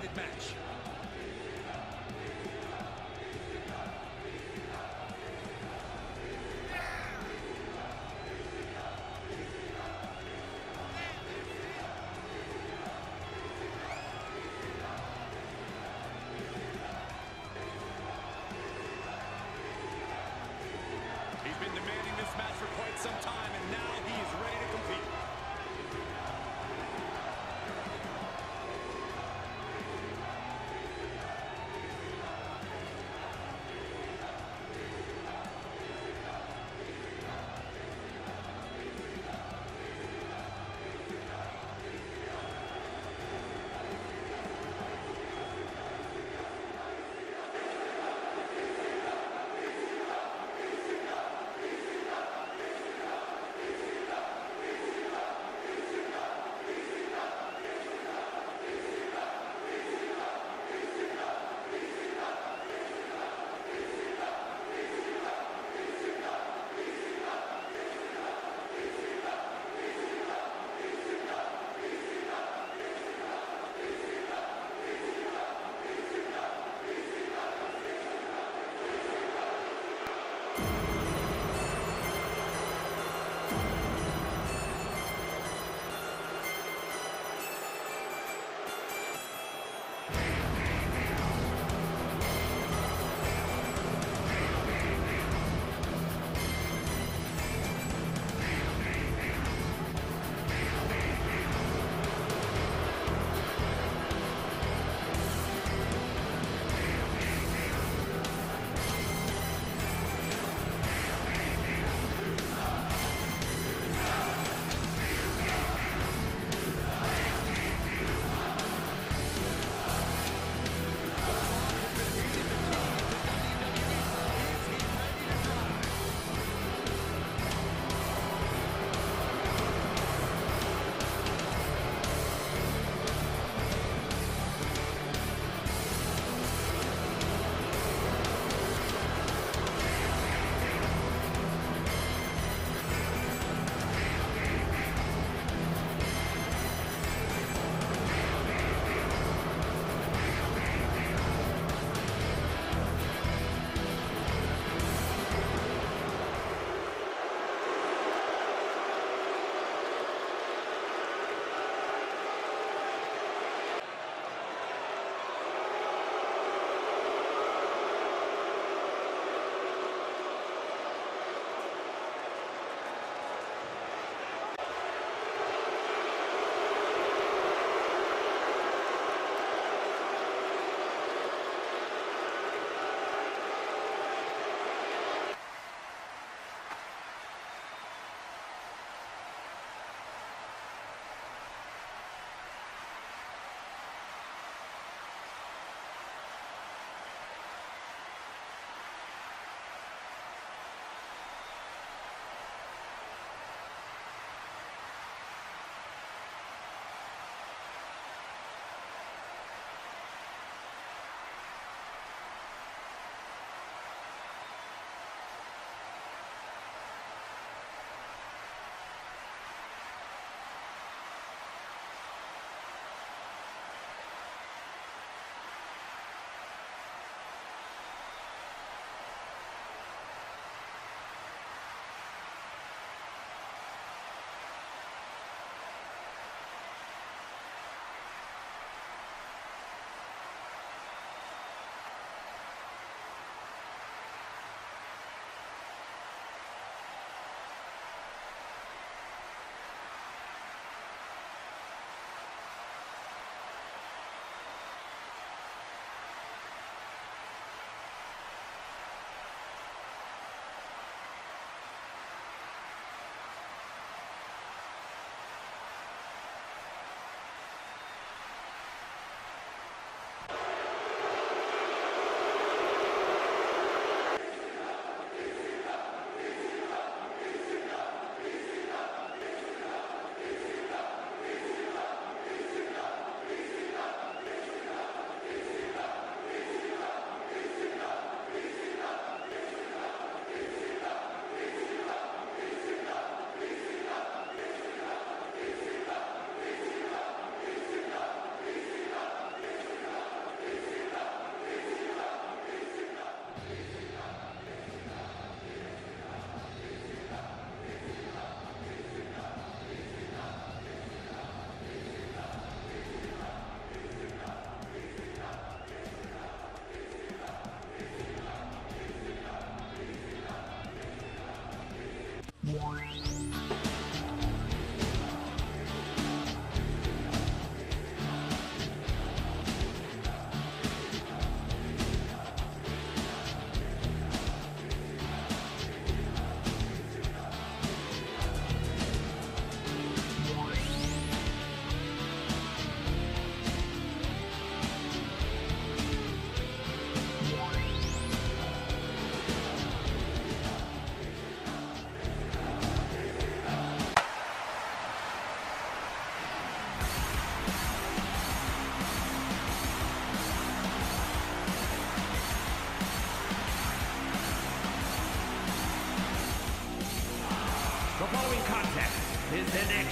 one-sided match. He's been demanding this match for quite some time, and now he's ready to compete.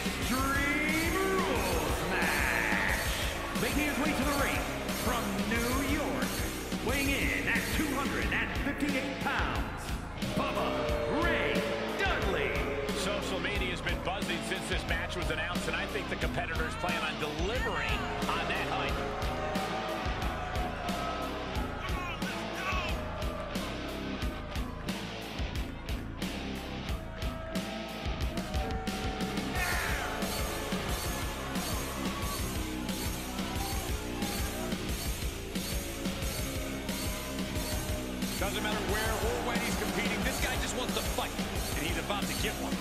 Extreme Rules match. Making his way to the ring from New York, weighing in at 258 pounds, Bubba Ray Dudley. Social media has been buzzing since this match was announced, and I think the competitors plan on delivering on that hype. Doesn't matter where or when he's competing, this guy just wants to fight, and he's about to get one.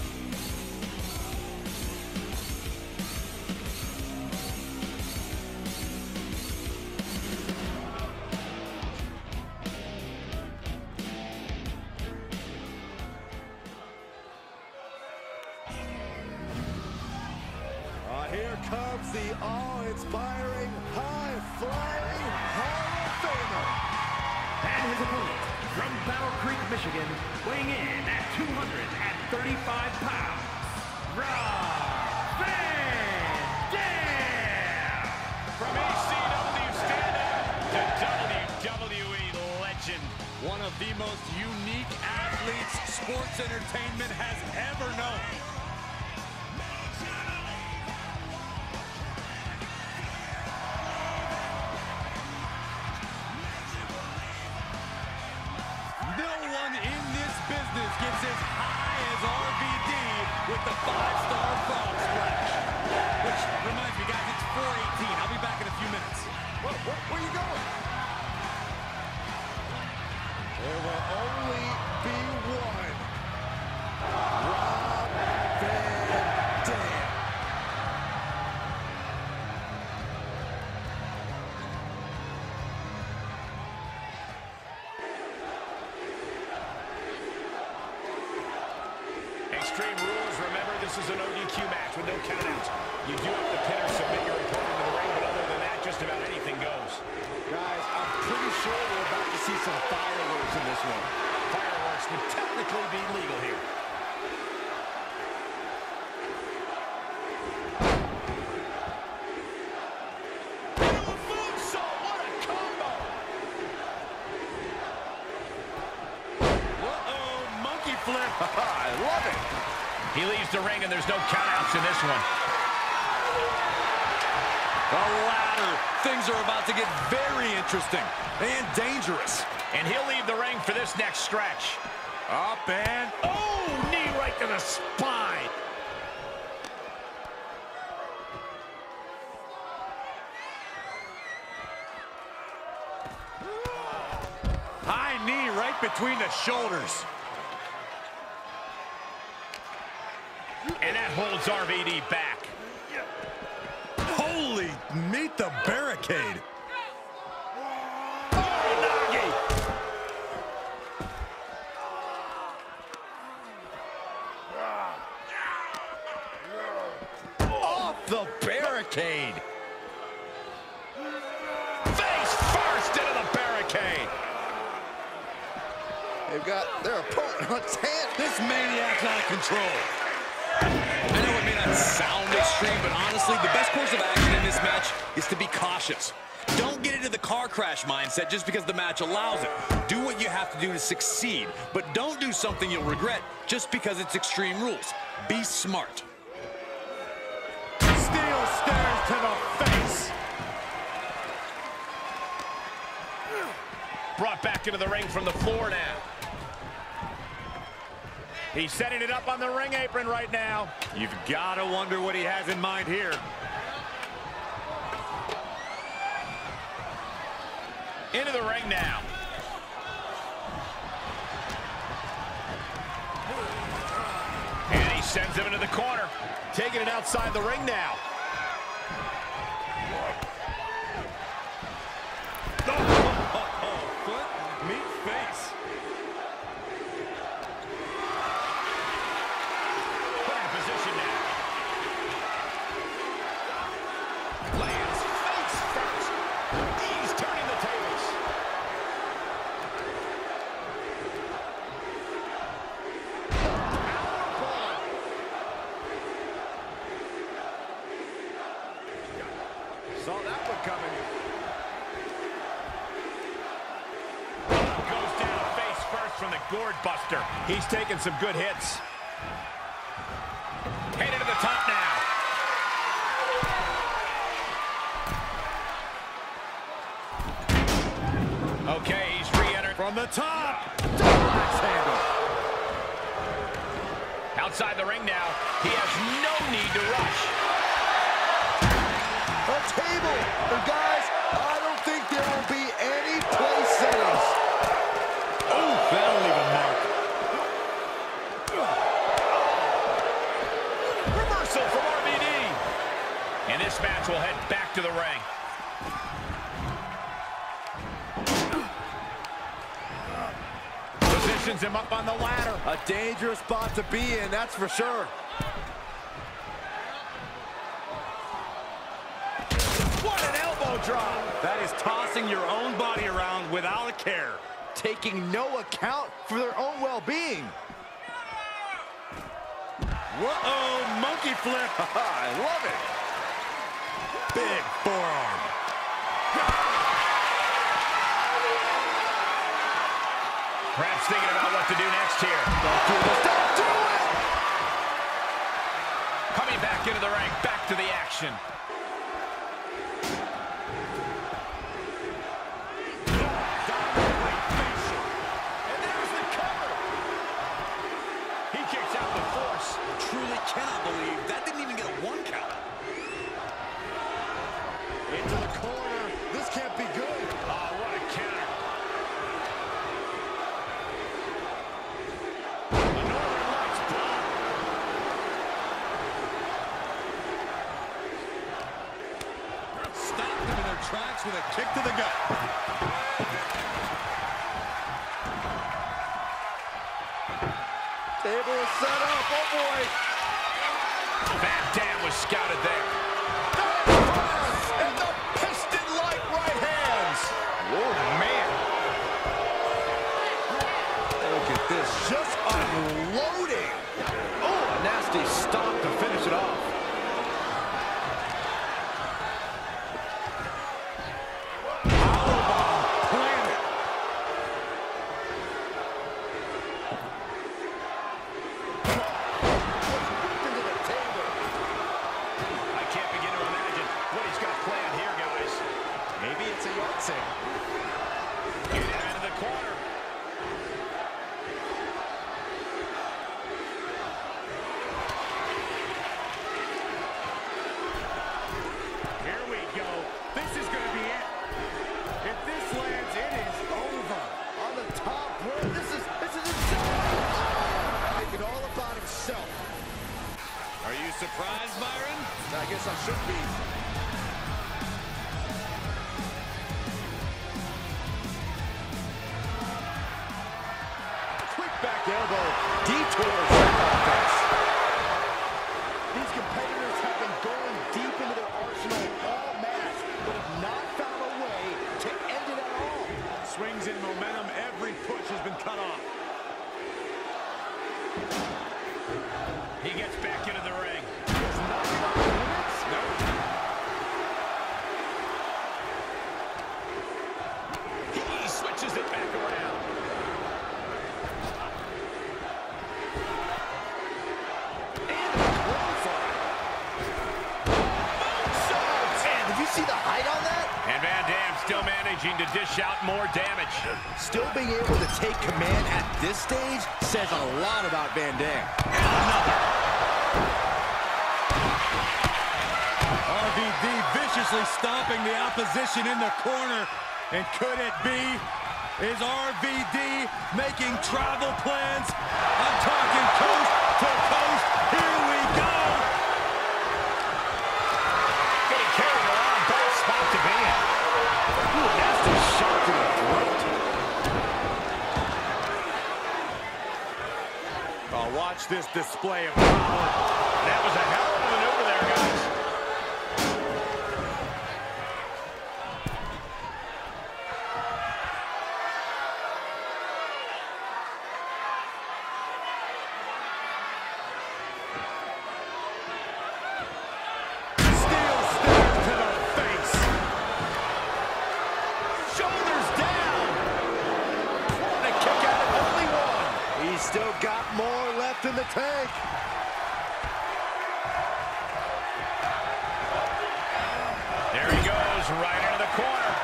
Here comes the awe-inspiring, high-flying Hall of Famer. And his opponent from Battle Creek, Michigan, weighing in at 235 pounds, Rob Van Dam. From ECW standout to WWE legend, one of the most unique athletes sports entertainment has ever known. Gets as high as RVD with the 5-star frog splash. Which reminds me, guys, it's 4:18. I'll be back in a few minutes. Where are you going? There will only be one. Rob Van Dam. Extreme Rules, remember, this is an ODQ match with no countouts. You do have to pin or submit your opponent to the ring, but other than that, just about anything goes. Guys, I'm pretty sure we're about to see some fireworks in this one. Fireworks would technically be legal here. Moonsault, what a combo! Uh-oh, monkey flip. I love it. He leaves the ring, and there's no countouts in this one. A ladder. Things are about to get very interesting and dangerous. And he'll leave the ring for this next stretch. Up and... Oh, knee right to the spine. high knee right between the shoulders. And that holds RVD back. Holy, meet the barricade. Off the barricade. Face first into the barricade. They've got their opponent on its hand. This maniac's out of control. I know it may not sound extreme, but honestly, the best course of action in this match is to be cautious. Don't get into the car crash mindset just because the match allows it. Do what you have to do to succeed, but don't do something you'll regret just because it's Extreme Rules. Be smart. Steel stares to the face. Brought back into the ring from the floor now. He's setting it up on the ring apron right now. You've got to wonder what he has in mind here. Into the ring now. And he sends him into the corner. Taking it outside the ring now. Foot, meet face. Put in position now. Lands face first. He's turning the tables. Saw that one coming. Goes down face first from the gourd buster. He's taking some good hits. Headed to the top now. Okay, he's re-entered from the top. Double axe handle. Outside the ring now. He has no need to rush. A table. And guys, I don't think there will be any place settings. Oh, that'll leave a mark. Reversal from RVD. And this match will head back to the ring. Positions him up on the ladder. A dangerous spot to be in, that's for sure. What an elbow drop. That is tossing your own body around without a care. Taking no account for their own well-being. Whoa, monkey flip. I love it. Big forearm. Perhaps thinking about what to do next here. Don't do this. Don't do it! Coming back into the ring, back to the action. And there's the cover. He kicks out the force. Truly cannot believe that didn't even get a 1 count. Into the corner. This can't be good. Oh, what a counter. Stopped them in their tracks with a kick to the gut. Table is set up. Oh, boy. Van Dam was scouted there. And the piston-like right hands. Oh, man. Look at this. Just unloading. Oh, a nasty stop to finish it off. Powerbomb planted. Into the table. I can't begin to imagine what he's got planned here, guys. Maybe it's a yard sale. Get him into the corner. Here we go. This is going to be it. If this lands, it is over. On the top rope. This is insane. Making all about himself. Are you surprised, Byron? I guess I should be. Quick back elbow. Detours that offense. These competitors have been going deep into their arsenal all match, but have not found a way to end it at all. Swings in momentum. Every push has been cut off. He gets back into the ring. There's not enough minutes. He switches it back around. And a clothesline. Man, did you see the height on that? And Van Dam still managing to dish out more damage. Still being able to take command at this stage says a lot about Van Dam. RVD viciously stomping the opposition in the corner. And could it be? Is RVD making travel plans? I'm talking coast to coast. Here we go. Getting carried around, bad spot to be in. Ooh, nasty shot to the throat. Oh, watch this display of power. That was a hell of a maneuver there, guys. Steel stare to the face. right into the corner.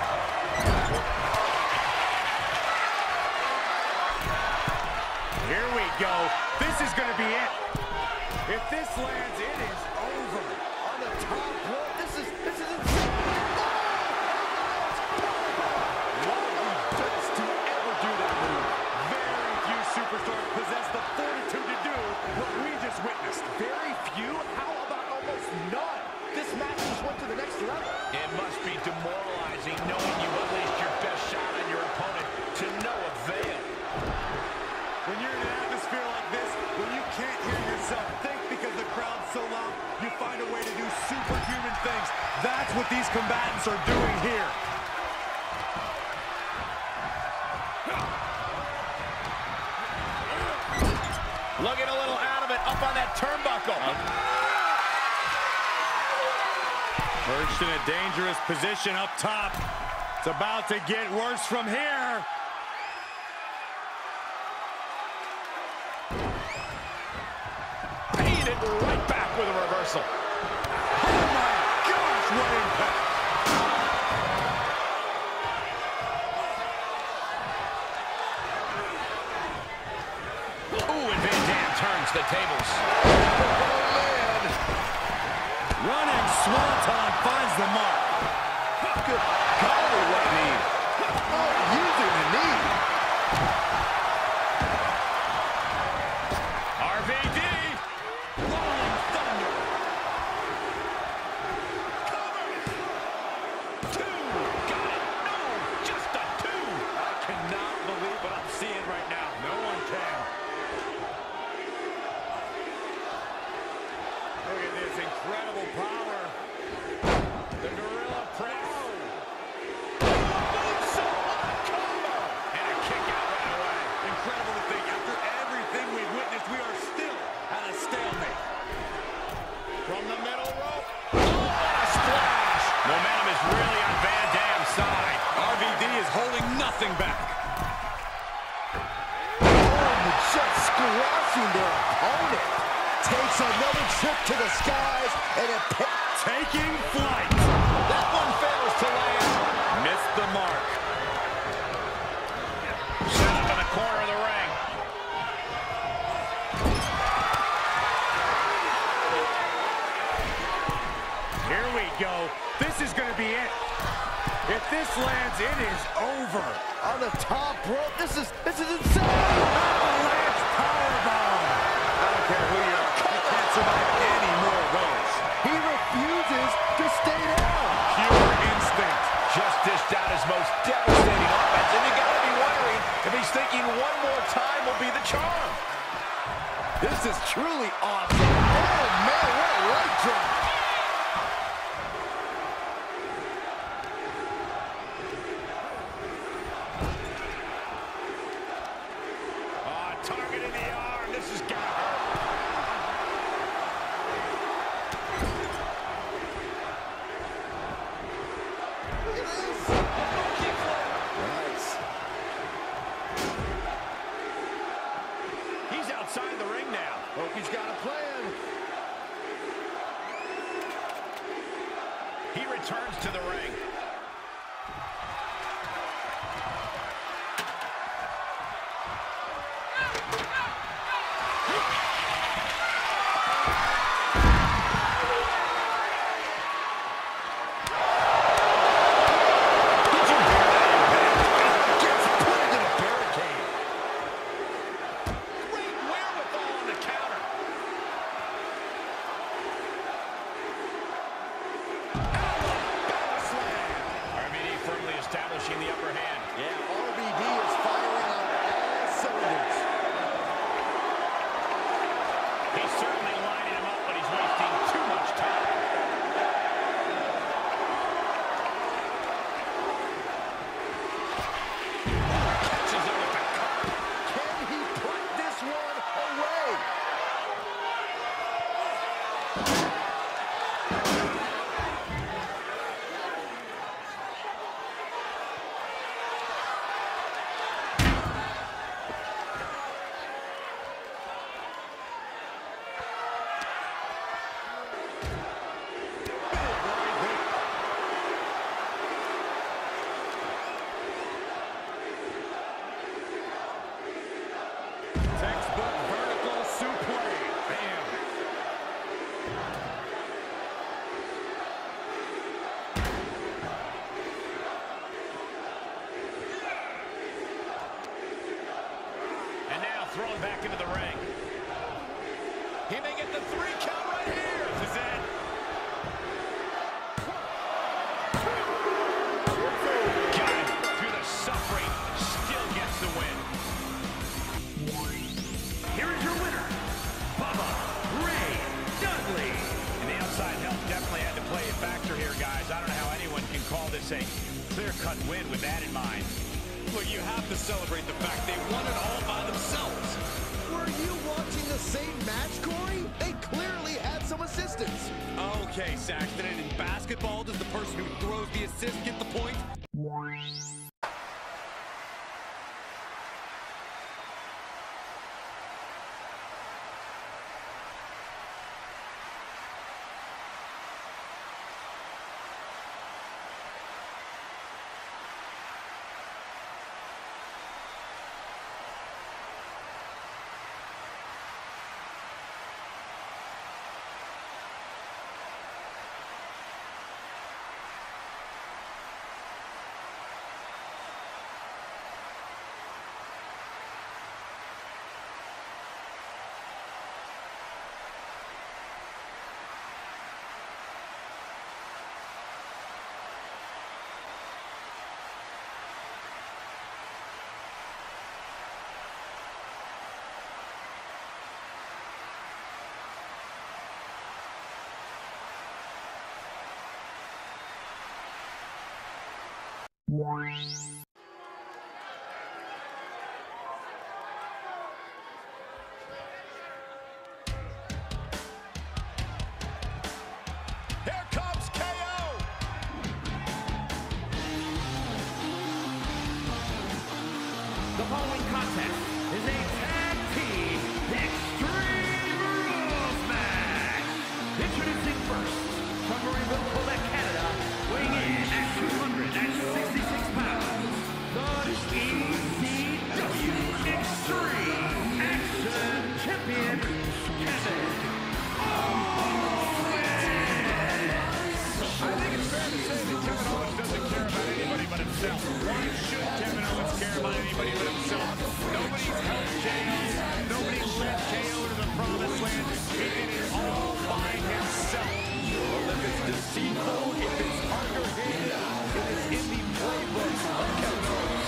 Here we go. This is going to be it. If this lands, it is over. On the top rope, this is insane. Why does to ever do that move? Very few superstars possess the fortitude to do what we just witnessed. Very few? How about almost none? This match just went to the next level. It must be demoralizing knowing you unleashed your best shot on your opponent to no avail. When you're in an atmosphere like this, when you can't hear yourself think because the crowd's so loud, you find a way to do superhuman things. That's what these combatants are doing here. Looking a little out of it, up on that turnbuckle. Perched in a dangerous position up top. It's about to get worse from here. Painted right back with a reversal. Oh my gosh, what impact! Ooh, and Van Dam turns the tables. Oh man! Running Swanton finds the mark. Good golly, what knee! Oh, using the knee. RVD. Rolling thunder. Two. Got it. No, just a two. I cannot believe what I'm seeing right now. No one can. Look at this incredible power. The Gorilla Press. And a kick out right away. Incredible to think, after everything we've witnessed, we are still at a stalemate. From the middle rope. Oh, what a splash. Momentum is really on Van Dam's side. RVD is holding nothing back. Oh, just squashing their opponent. Takes another trip to the skies and it taking flight. That one fails to land. Missed the mark. Set up in the corner of the ring. Here we go. This is going to be it. If this lands, it is over. On the top rope, this is insane. Avalanche powerbomb. I don't care who you are. You can't survive any more of those. He refuses to stay down. Pure instinct. Just dished out his most devastating offense, and you gotta be wondering if he's thinking one more time will be the charm. This is truly awesome. Oh, man, what a leg drop. Target in the arm. This is gonna hurt. Look at this. Nice. He's outside the ring now. Hope he's got a plan. He returns to the ring. Firmly call this a clear-cut win with that in mind. Look, you have to celebrate the fact they won it all by themselves. Were you watching the same match, Corey? They clearly had some assistance. Okay, Saxton, and in basketball, does the person who throws the assist get the point? Here comes KO! The following contest is a tag team Extreme Rules match. Introducing first, from Marieville, Quebec, Canada, weighing in at 266 pounds, the ECW Extreme Action Champion, Kevin Owens. I think it's fair to say that Kevin Owens doesn't care about anybody but himself. Why should Kevin Owens care about anybody but himself? Nobody's helped KO. Nobody's led KO to the promised land. He did it all by himself. Well, if it's deceitful, if it's underhanded, it is in the playbook of Kevin Owens.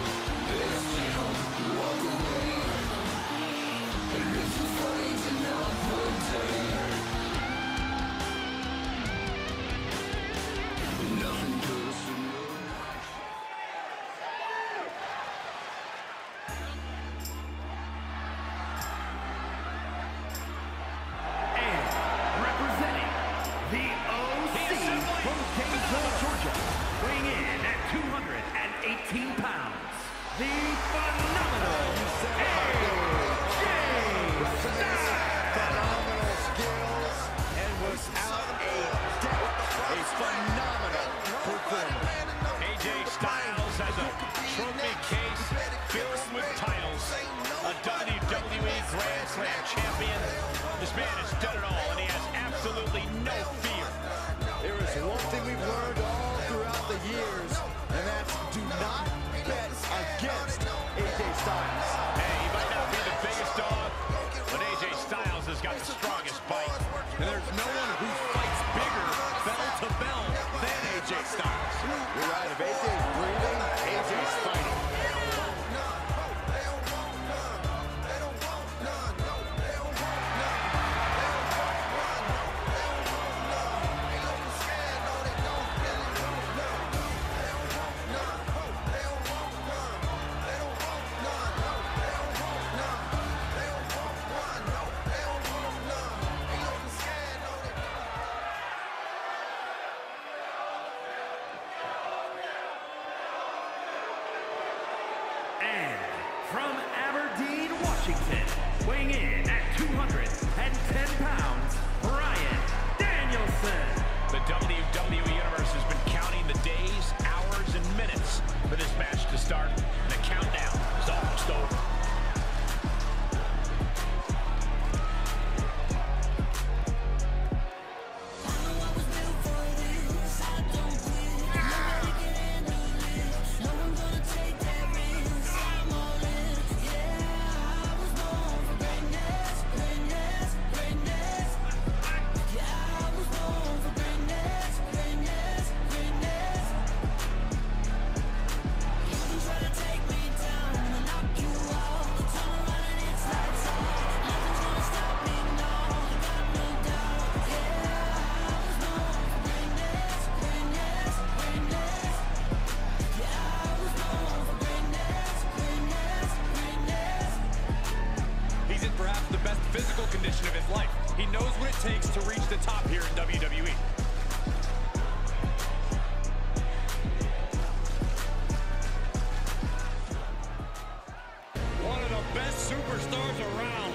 And representing the OC from Gainesville, Georgia, weighing in at 218 pounds, the phenomenal AJ Styles. Phenomenal skills and was out a phenomenal performance. AJ Styles has a trophy case filled with titles. A WWE Grand Slam champion. This man has done it all, and he has absolutely no fear. There is one thing we've learned all throughout the years, and that's do not bet against AJ Styles. Hey, he might not be the biggest dog, but AJ Styles has got the strongest bite. And there's no one who fights bigger, bell to bell, than AJ Styles. You're right, if AJ's breathing, AJ's fighting. And from Aberdeen, Washington, weighing in at 210 pounds, Bryan Danielson. The WWE Universe has been counting the days, hours, and minutes for this match to start, and the countdown is almost over. takes to reach the top here in WWE. One of the best superstars around.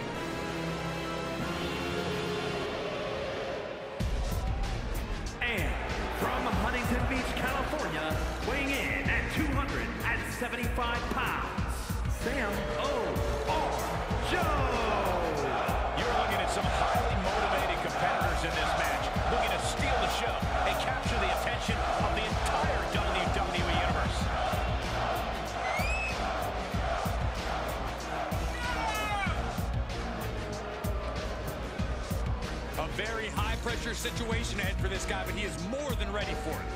And from Huntington Beach, California, weighing in at 275 pounds, Sam Joe. You're looking at some highly motivated competitors in this match, looking to steal the show and capture the attention of the entire WWE Universe. A very high-pressure situation ahead for this guy, but he is more than ready for it.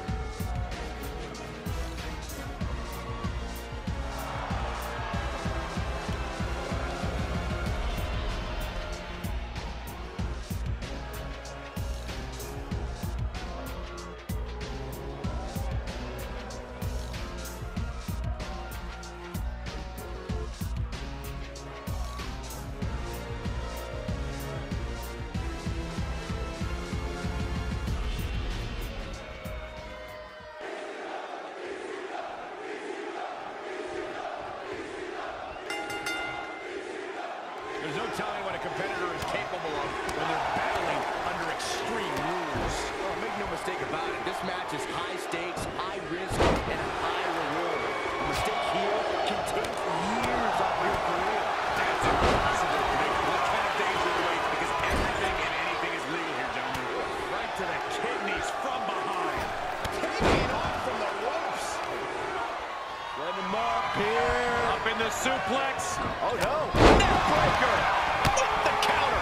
There's no telling what a competitor is capable of when they're battling under extreme rules. Oh, make no mistake about it. This match is high stakes, high risk, and high reward. A mistake here can take years off your career. That's impossible to predict what kind of danger awaits because everything and anything is legal here, gentlemen. Right to the kidneys from behind. Taking off from the ropes. Let him up here. Up in the suplex. Oh, no. Neckbreaker. With the counter.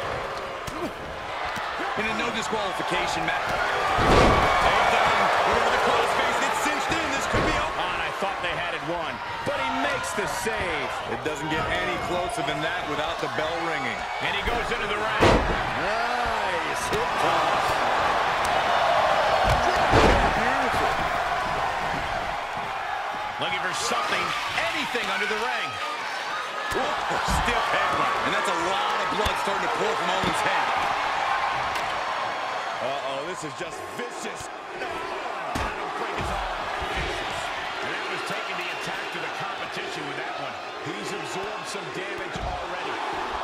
In a no disqualification match. Takedown. Over the crossface. It's cinched in. This could be over. I thought they had it won, but he makes the save. It doesn't get any closer than that without the bell ringing. And he goes into the ring. Nice hip toss. Beautiful. Looking for something, anything under the ring. Whoa, stiff headbutt. And that's a lot of blood starting to pour from Owens' head. Uh-oh, this is just vicious. No, that'll break his arm. Vicious. And that was taking the attack to the competition with that one. He's absorbed some damage already.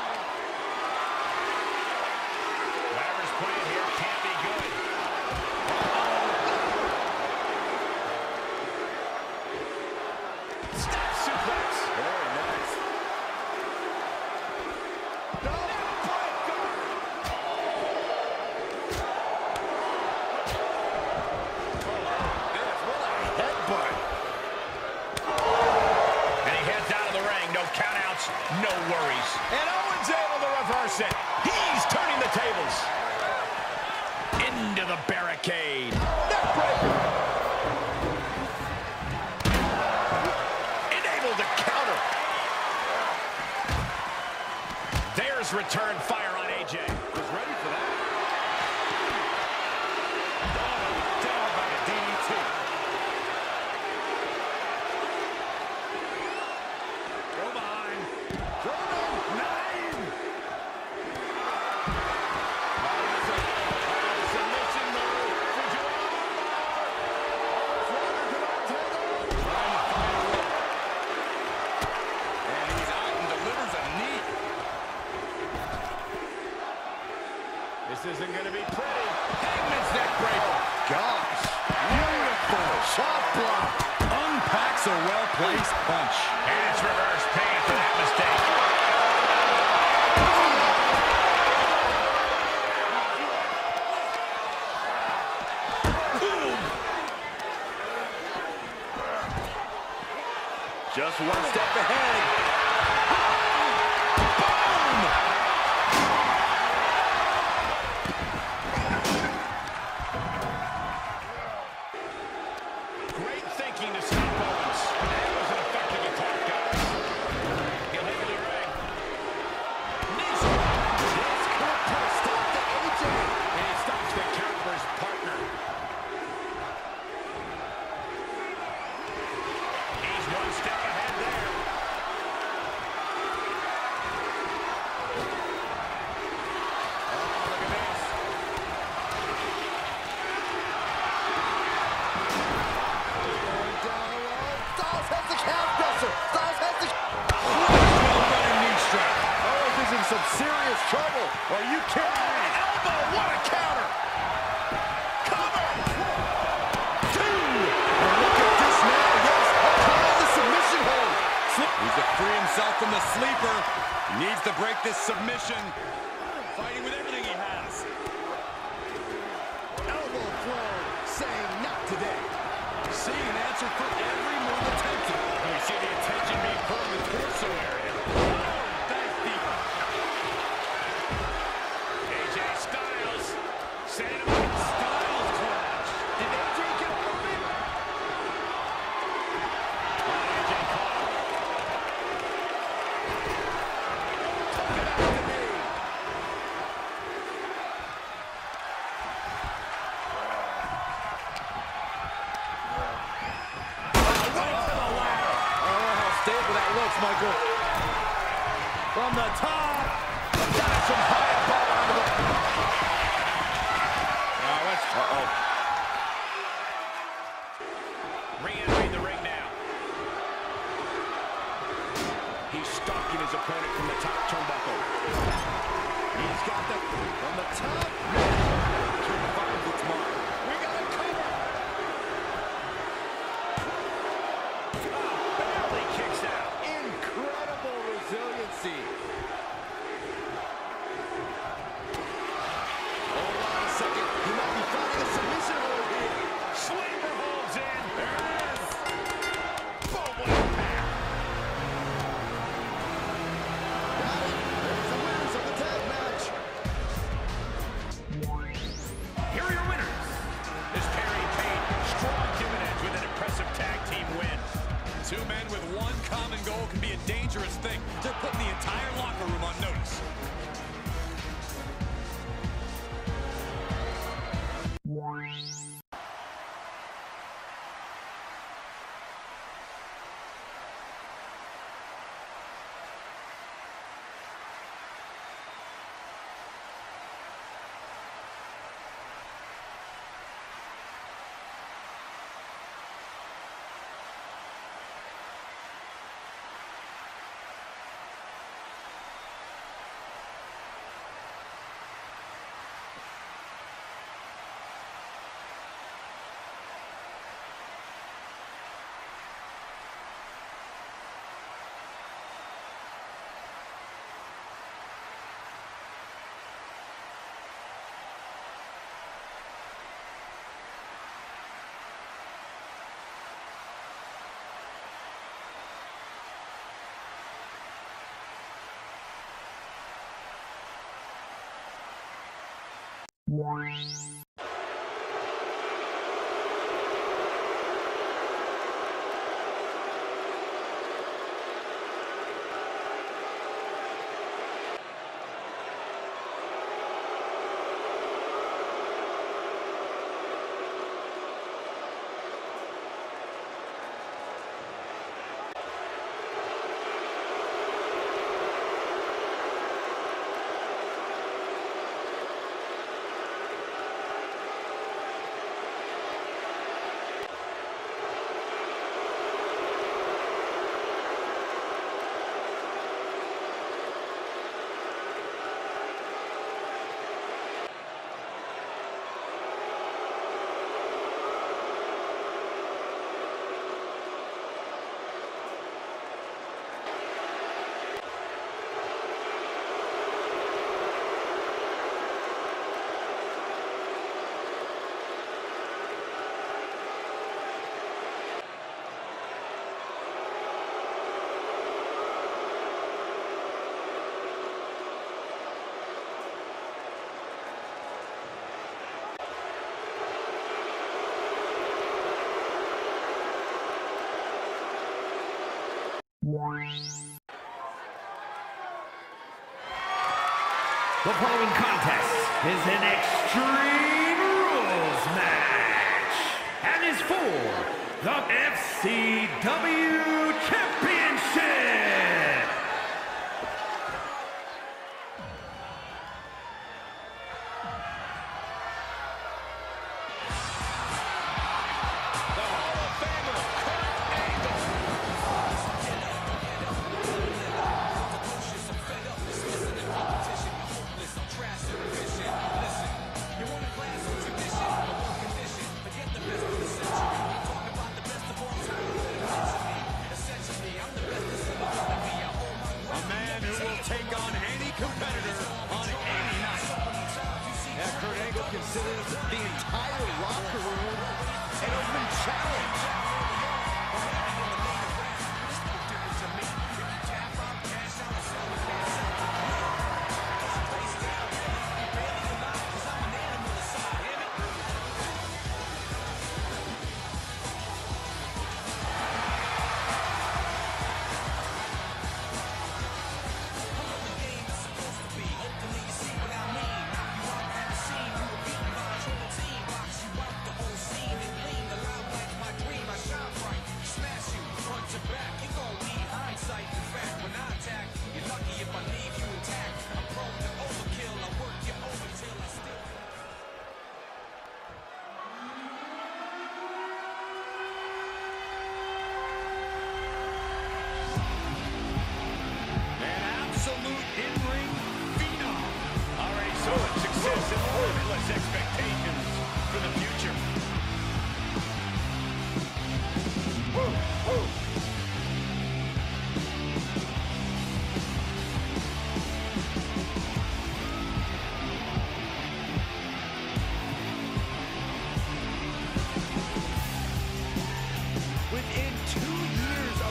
Whatever's playing here can't be good. Step suplex. Very nice. No, breaker. What a headbutt. And he heads out of the ring. No countouts, no worries. And Owens able to reverse it. He's turning the tables. Into the barricade. Neckbreaker. Enabled to counter. There's return fire on AJ. Was ready for that. Down by the DDT. Go behind. Nine. Submission move. And he's out and delivers a knee. This isn't going to be pretty. Hangman's neck breaker. Gosh. Beautiful. Shot block. Unpacks a well-placed punch. And it's reverse pain for that mistake. Just one step ahead. Great thinking to stop Owens. That was an effective attack, guys. He'll head to the ring. Knees. This could put a stop to AJ. And he stops the count for his partner. He's one step ahead there. Oh, look at this. free himself from the sleeper. He needs to break this submission. Fighting with everything he has. Elbow throw, saying not today. Seeing an answer for every move attempted. We see the attention being put on the torso area. Oh, back deep. AJ Styles setting him up. Styles clash. Did AJ get all of it? AJ caught him. Took it out to me. Stable that looks, Michael. From the top. Got some high above onto the... Uh-oh. Re-entering the ring now. He's stalking his opponent from the top turnbuckle. He's got the... From the top. King finds its mark. We got a cover. Barely kicks out. Incredible resiliency. Hold on a second. He might be finding a submission hold here. Sleeper holds in. There it is. Boom, what a pair. Got it. There's the winners of the tag match. Here are your winners. This pairing paid strong dividends with an impressive tag team win. Two men with one common goal can be a dangerous thing. They're putting the entire locker room on notice. The following contest is an Extreme Rules match and is for the FCW Championship.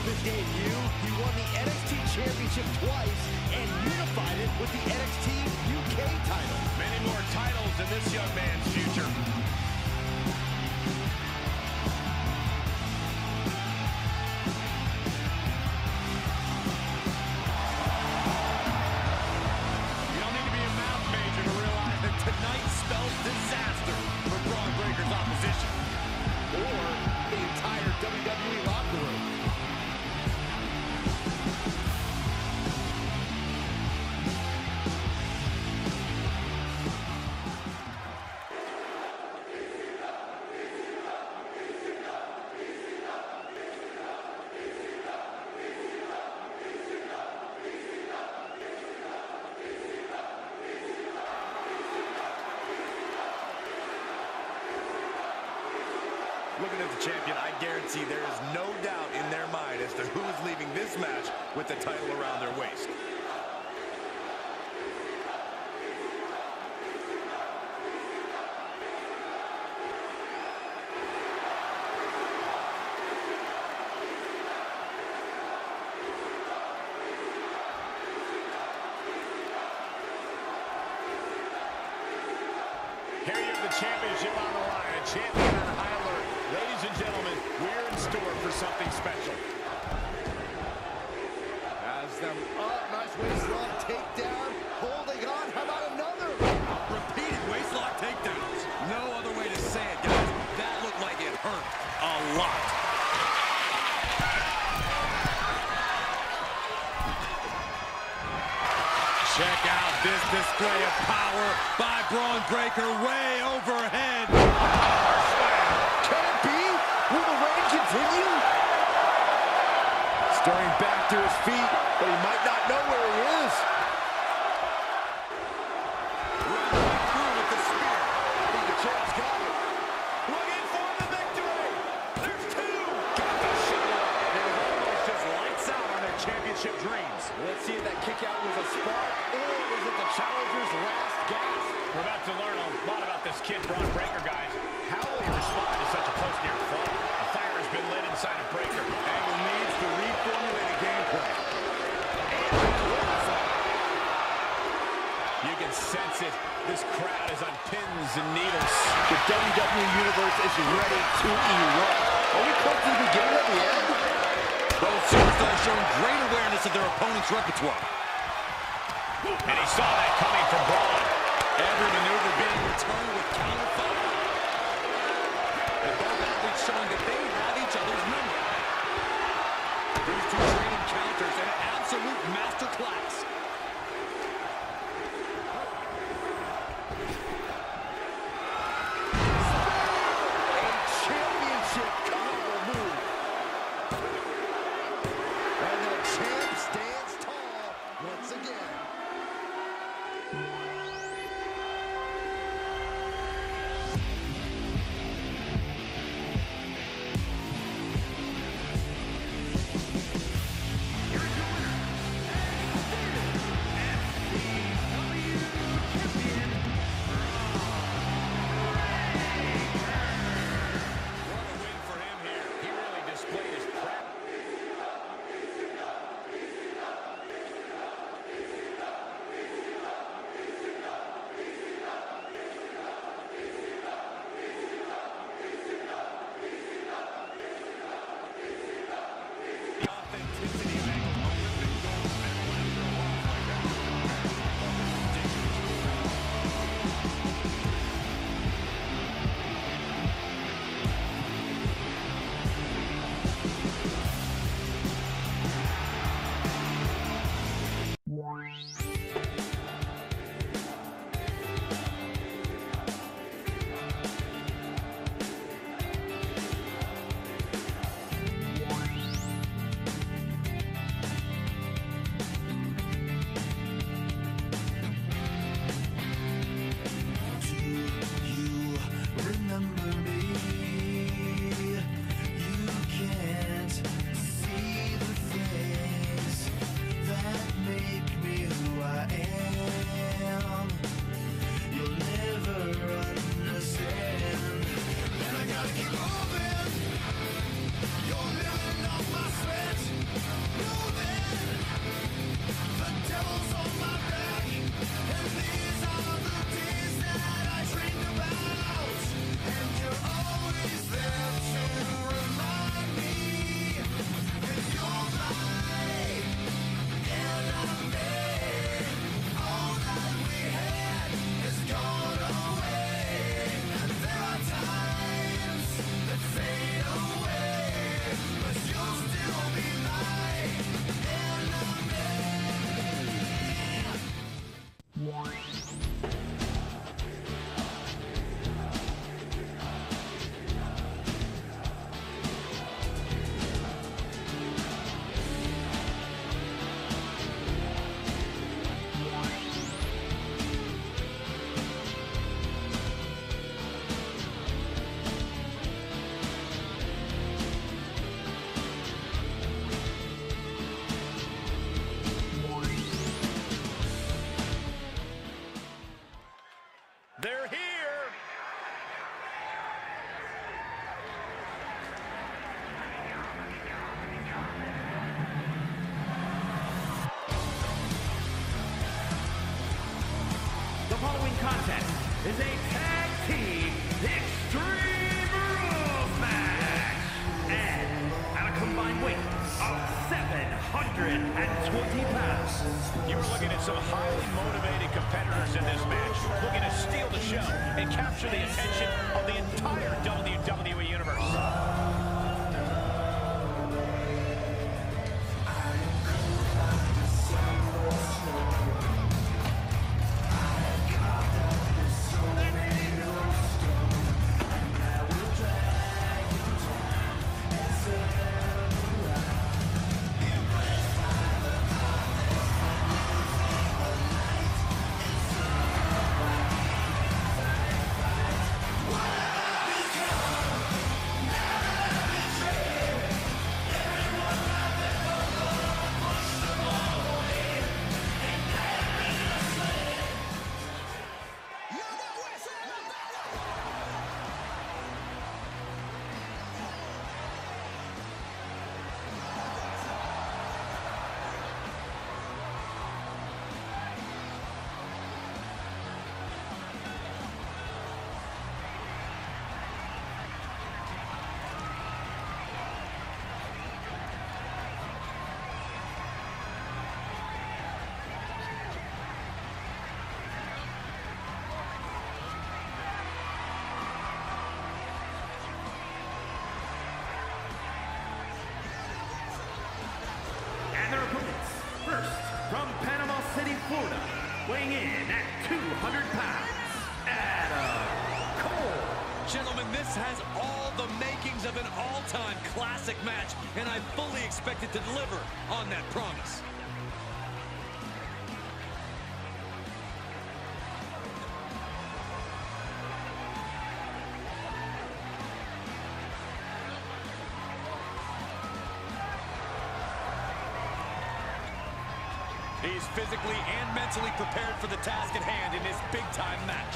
his debut, he won the NXT Championship twice and unified it with the NXT UK title. Many more titles in this young man's future. Tonight spells disaster for Bron Breakker's opposition. Or the entire WWE locker room. Looking at the champion, I guarantee there is no doubt in their mind as to who is leaving this match with the title around their waist. Here you have the championship on the line, a champion on high alert. Ladies and gentlemen, we're in store for something special. Has them up, nice waistlock takedown, holding on, how about another? Repeated waistlock takedowns. No other way to say it, guys. That looked like it hurt a lot. Check out this display of power by Bron Breakker way overhead. Can it be? Will the reign continue? Stirring back to his feet, but he might not know where he is. Running through with the spear. I think the champ's got it. Looking for the victory. There's two. Got the shot. It was almost just lights out on their championship dreams. Let's see if that kick out was a spark, or was it the challenger's last gasp? We're about to learn a lot about this kid, Bron Breakker, guys. How will he respond to such a close near fall? A fire has been lit inside of Breakker. Angle needs to reformulate a game plan. You can sense it. This crowd is on pins and needles. The WWE Universe is ready to erupt. Are we close to the beginning of the end? Both superstars showing great awareness of their opponent's repertoire. And he saw that coming from Braun. Every maneuver being returned with counter fire. And both athletes showing that they have each other's number. These two trading counters, an absolute masterclass. A championship combo move. And the champ stands tall once again. contest is a tag team Extreme Rules match. And at a combined weight of 720 pounds. You were looking at some highly motivated competitors in this match, looking to steal the show and capture the attention of the entire WWE Universe. Their opponents, first from Panama City, Florida, weighing in at 200 pounds, Adam Cole. Gentlemen, this has all the makings of an all-time classic match, and I fully expect it to deliver on that promise. He's physically and mentally prepared for the task at hand in this big-time match.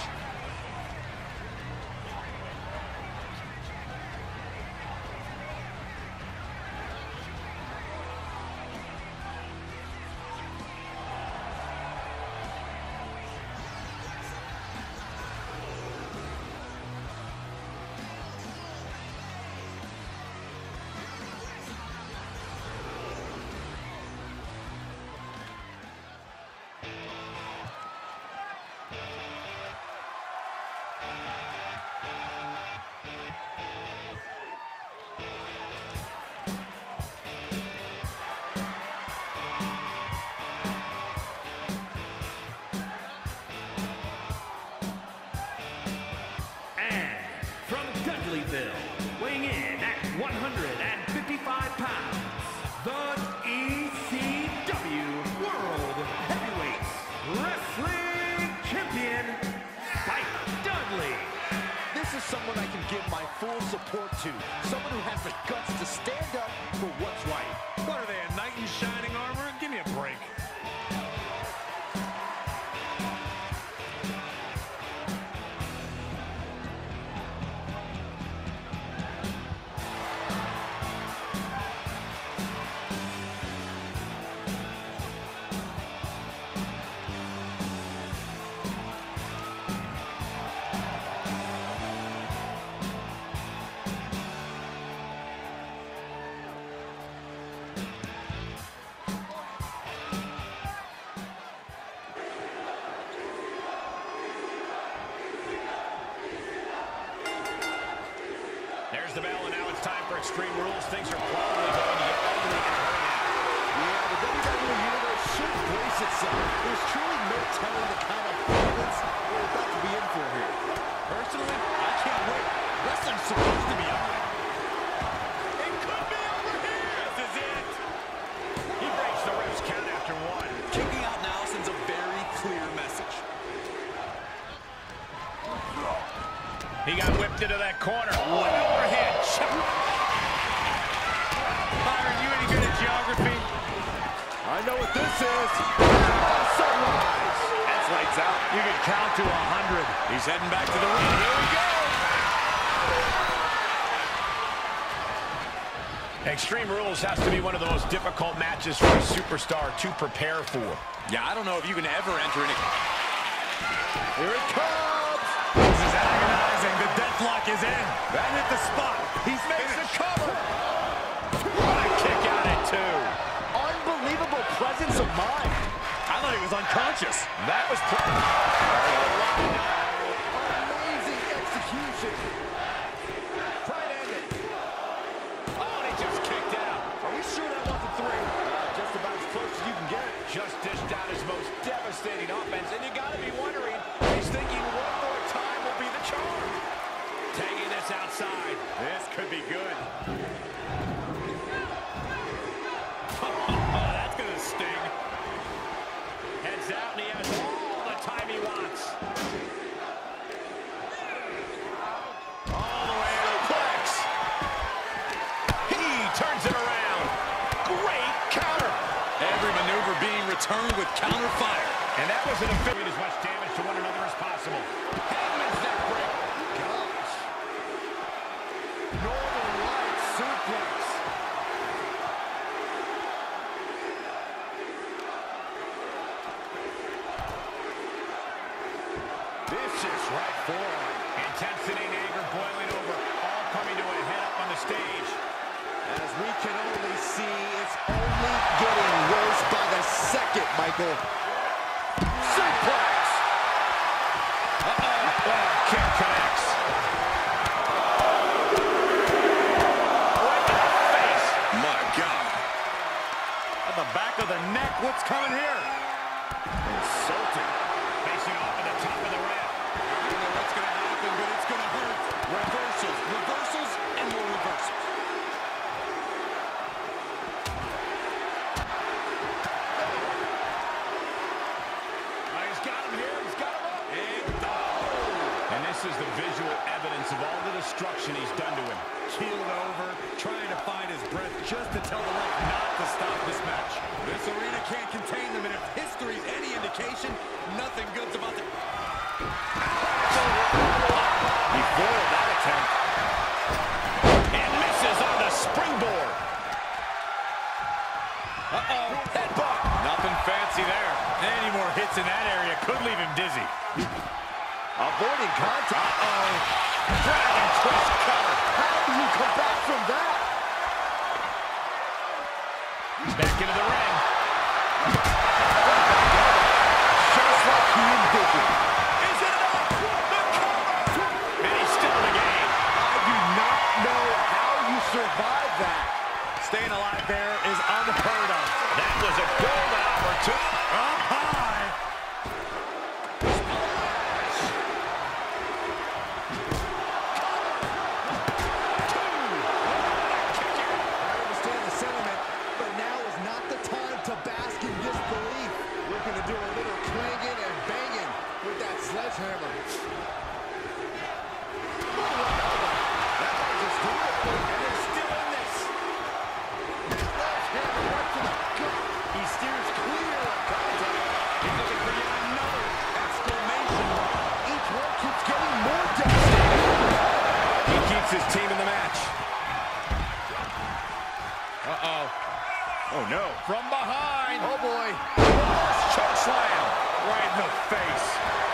Weighing in at 155 pounds, the ECW World Heavyweight Wrestling Champion, Spike Dudley. This is someone I can give my full support to. Someone who has the guts to stand up for what's right. What are they, a knight in shining armor? Give me a break. There's the bell, and now it's time for Extreme Rules. Things are probably going to get ugly and hurry. Yeah, the WWE Universe should brace itself. There's truly no telling the kind of violence we're about to be in for here. Personally, I can't wait. Wrestling's supposed to be ugly. It could be over here. This is it. He breaks the ref's count after one. Kicking out now sends a very clear message. He got whipped into that corner. What an overhead chop. Byron, you any good at geography? I know what this is. Sunrise. That's lights out. You can count to 100. He's heading back to the ring. Here we go. Extreme Rules has to be one of the most difficult matches for a superstar to prepare for. Yeah, I don't know if you can ever enter an Here it comes. This is agonizing. The deathlock is in. That hit the spot. He's Makes the cover. What a kick out at 2. Unbelievable presence of mind. I thought he was unconscious. That was Amazing execution. Try to end it. Oh, and he just kicked out. Are we sure that wasn't 3? Just about as close as you can get. Just dished out his most devastating offense, and you gotta be wondering, he's thinking one more time will be the charm. Taking this outside. This could be good. Oh, that's gonna sting. Heads out, and he has all the time he wants. All the way to the flex. He turns it around. Great counter. Every maneuver being returned with counter fire. And that was an efficient as much damage to one another as possible. Hangman's neck break. Gosh. Northern Lights suplex. Vicious right forearm. Intensity and anger boiling over. All coming to a head up on the stage. As we can only see, it's only getting worse by the second, Michael. Suplex! Kick connects. Right in the face. My God. On the back of the neck. What's coming here? Insulting. Facing off at the top of the ramp. I don't know what's going to happen, but it's going to hurt. Reversals, reversals, and more reversals. He's got him here. He's got him up. And this is the visual evidence of all the destruction he's done to him. Keeled over, trying to find his breath just to tell the ref not to stop this match. This arena can't contain them, and if history's any indication, nothing good's about to... He foiled that attempt. And misses on the springboard. Headbutt. Nothing fancy there. Any more hits in that area could leave him dizzy. Avoiding contact. Dragon twist cover. How do you come back from that? Back into the ring. Just like he envisioned. Is it enough? The cover. And he's still in the game. I do not know how you survive that. Staying alive there is unheard of. That was a golden opportunity. Up high. I understand the sentiment, but now is not the time to bask in disbelief. We're going to do a little clanging and banging with that sledgehammer. That might just do it. And they're still in this. Sledgehammer right to the gut. He steers clear of contact. He's looking for yet another exclamation mark. Each one keeps getting more devastating. He keeps his team in the match. Oh no. From behind. Oh boy. Choke slam. Right in the face.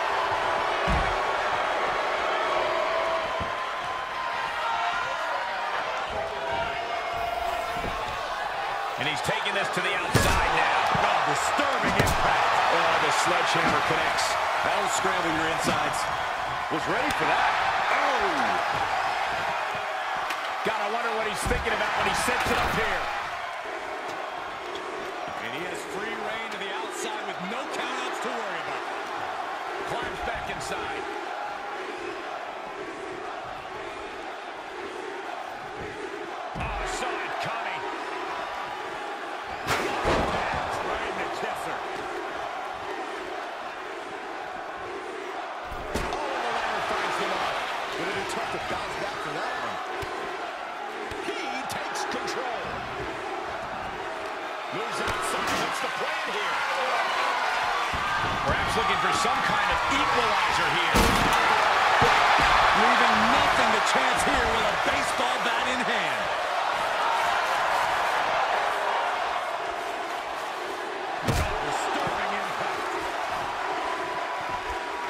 And he's taking this to the outside now. Oh, disturbing impact. Oh, the sledgehammer connects. That'll scramble your insides. Was ready for that. Oh! Gotta wonder what he's thinking about when he sets it up here. And he has free reign to the outside with no countouts to worry about. Climbs back inside. Oh, saw it coming. That's right in the kisser. Oh, and the ladder finds him off. But it'll be tough to bounce back from that one. He takes control. Moves outside. What's the plan here? Perhaps looking for some kind of equalizer here. Leaving nothing to chance here with a baseball bat in hand. Disturbing impact.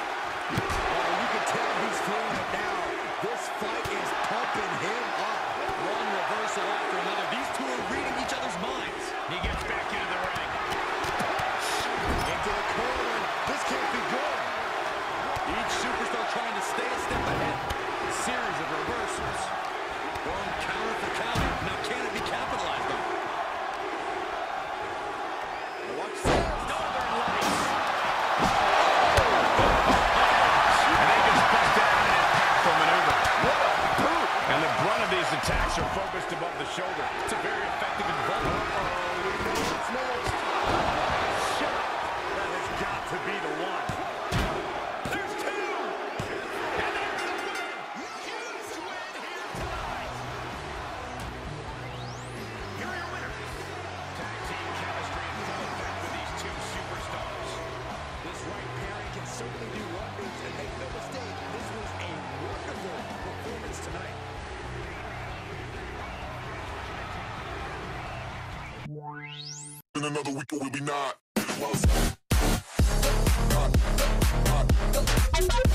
twist above the shoulder. It's a very effective involvement. It's next. Shot. That has got to be the one. There's two. And there's the win. Huge win here tonight. Here are your winners. Tag team chemistry is perfect with these two superstars. This right pairing can certainly do wonders, and make no mistake, this was a wonderful performance tonight. In another week, or will be not.